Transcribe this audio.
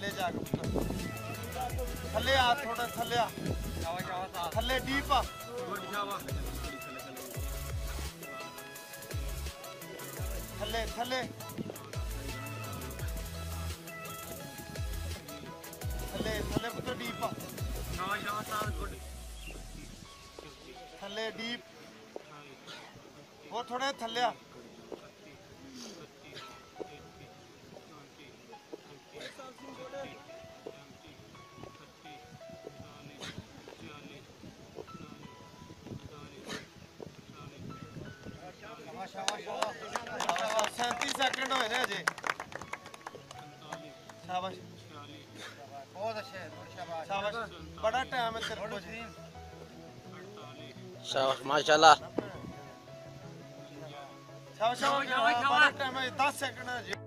थले जाके थले आ थोड़ा थले आ थले डीप आ थले थले थले थले पुत्र डीप आ थले डीप वो थोड़े थले आ शाबाश 37 सेकंड होए ने अजे शाबाश बहुत अच्छे शाबाश शाबाश बड़ा टाइम है तेरे को शाबाश माशाल्लाह शाबाश शाबाश बड़ा टाइम है 10 सेकंड है